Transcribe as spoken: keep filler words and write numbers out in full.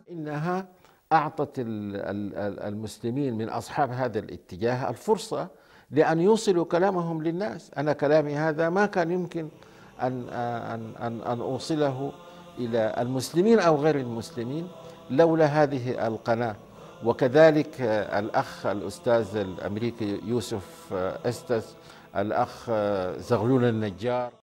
إنها أعطت المسلمين من أصحاب هذا الاتجاه الفرصة لأن يوصلوا كلامهم للناس. أنا كلامي هذا ما كان يمكن أن أن أن أن أوصله إلى المسلمين أو غير المسلمين لولا هذه القناة. وكذلك الأخ الأستاذ الأمريكي يوسف أستس، الأخ زغلول النجار.